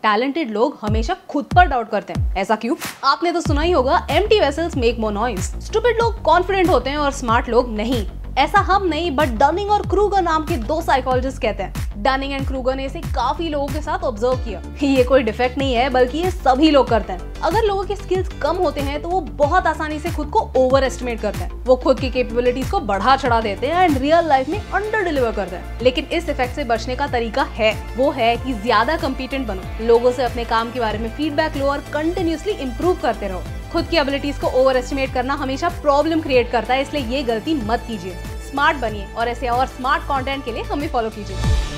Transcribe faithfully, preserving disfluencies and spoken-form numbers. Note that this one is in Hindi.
टैलेंटेड लोग हमेशा खुद पर डाउट करते हैं। ऐसा क्यों? आपने तो सुना ही होगा, empty vessels make more noise. Stupid लोग कॉन्फिडेंट होते हैं और स्मार्ट लोग नहीं। ऐसा हम नहीं, बट डनिंग और क्रूगर नाम के दो साइकोलॉजिस्ट कहते हैं। डनिंग एंड क्रूगर ने इसे काफी लोगों के साथ ऑब्जर्व किया। ये कोई डिफेक्ट नहीं है, बल्कि ये सभी लोग करते हैं। अगर लोगों के स्किल्स कम होते हैं तो वो बहुत आसानी से खुद को ओवर एस्टिमेट करते हैं। वो खुद की कैपेबिलिटीज को बढ़ा चढ़ा देते हैं एंड रियल लाइफ में अंडर डिलीवर करते हैं। लेकिन इस इफेक्ट से बचने का तरीका है, वो है कि ज्यादा कॉम्पिटेंट बनो, लोगों से अपने काम के बारे में फीडबैक लो और कंटिन्यूअसली इंप्रूव करते रहो। खुद की एबिलिटीज को ओवर एस्टिमेट करना हमेशा प्रॉब्लम क्रिएट करता है, इसलिए ये गलती मत कीजिए। स्मार्ट बनिए और ऐसे और स्मार्ट कंटेंट के लिए हमें फॉलो कीजिए।